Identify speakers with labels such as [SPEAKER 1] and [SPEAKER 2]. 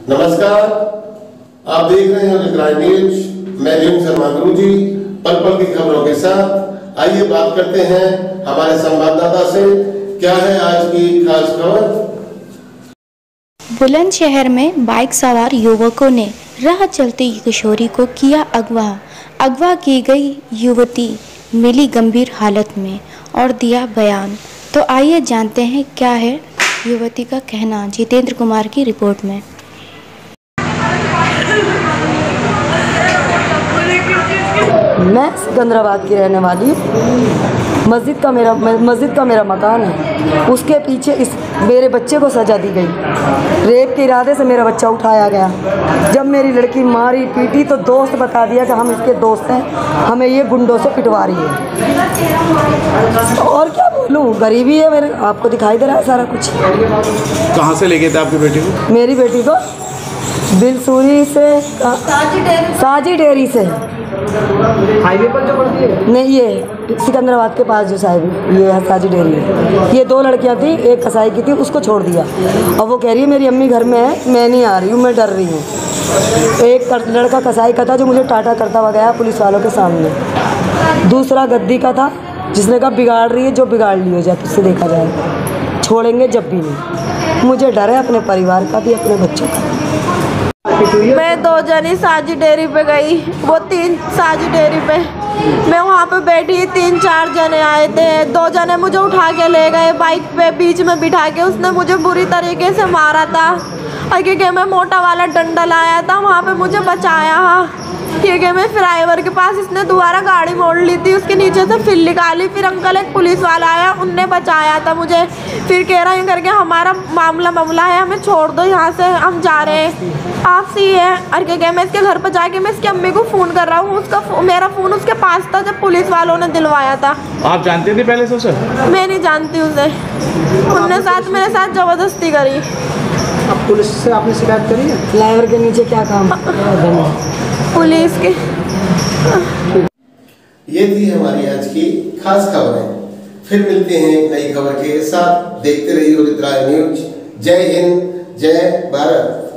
[SPEAKER 1] नमस्कार, आप देख रहे हैं उदित न्यूज। मैं लीम शर्मा गुरुजी पल पल की खबरों के साथ। आइए बात करते हैं हमारे संवाददाता से, क्या है आज की खास खबर।
[SPEAKER 2] बुलंदशहर में बाइक सवार युवकों ने राह चलती किशोरी को किया अगवा की गई युवती मिली गंभीर हालत में और दिया बयान। तो आइए जानते हैं क्या है युवती का कहना। जितेंद्र कुमार की रिपोर्ट में।
[SPEAKER 3] मैं सिकंदराबाद की रहने वाली। मस्जिद का मेरा मकान है, उसके पीछे इस मेरे बच्चे को सजा दी गई। रेप के इरादे से मेरा बच्चा उठाया गया। जब मेरी लड़की मारी पीटी तो दोस्त बता दिया कि हम इसके दोस्त हैं, हमें ये गुंडों से पिटवा रही है। और क्या बोलूँ, गरीबी है मेरे, आपको दिखाई दे रहा है सारा कुछ।
[SPEAKER 4] कहाँ से ले गए थे आपकी बेटी को?
[SPEAKER 3] मेरी बेटी को बिलसूरी से, साजी डेयरी से,
[SPEAKER 5] हाईवे पर जो पड़ती है
[SPEAKER 3] नहीं, ये सिकंदराबाद के पास जो साहिब ये है साजी डेयरी है। ये दो लड़कियां थी, एक कसाई की थी, उसको छोड़ दिया। और वो कह रही है मेरी अम्मी घर में है, मैं नहीं आ रही हूँ, मैं डर रही हूँ। एक लड़का कसाई का था जो मुझे टाटा करता हुआ गया पुलिस वालों के सामने। दूसरा गद्दी का था जिसने कहा बिगाड़ रही है, जो बिगाड़ ली हो जाए तुझसे देखा जाए, छोड़ेंगे जब भी नहीं। मुझे डर है अपने परिवार का भी, अपने बच्चों का।
[SPEAKER 6] मैं 2 जनी साजी डेयरी पे गई, वो 3 साजी डेयरी पे मैं वहाँ पे बैठी, 3-4 जने आए थे। 2 जने मुझे उठा के ले गए बाइक पे, बीच में बिठा के उसने मुझे बुरी तरीके से मारा था। क्योंकि मैं मोटा वाला डंडा लाया था, वहाँ पे मुझे बचाया। क्योंकि मैं फ्लाईओवर के पास, इसने दोबारा गाड़ी मोड़ ली थी, उसके नीचे से फिर निकाली। फिर अंकल एक पुलिस वाला आया, उनने बचाया था मुझे। फिर कह रहा है करके हमारा मामला है, हमें छोड़ दो यहाँ से, हम जा रहे हैं आपसे ही है। और क्या मैं इसके घर पर जाके मैं इसकी अम्मी को फ़ोन कर रहा हूँ, उसका मेरा फ़ोन उसके पास था जब पुलिस वालों ने दिलवाया था।
[SPEAKER 4] आप जानते थे पहले से उसे?
[SPEAKER 6] मैं नहीं जानती उसे, उनने मेरे साथ ज़बरदस्ती करी।
[SPEAKER 5] अब पुलिस से आपने शिकायत करी है?
[SPEAKER 3] फ्लाईओवर के नीचे क्या काम
[SPEAKER 6] पुलिस के।
[SPEAKER 1] ये थी हमारी आज की खास खबरें। फिर मिलते हैं एक नई खबर के साथ। देखते रहिए उदित न्यूज। जय हिंद, जय भारत।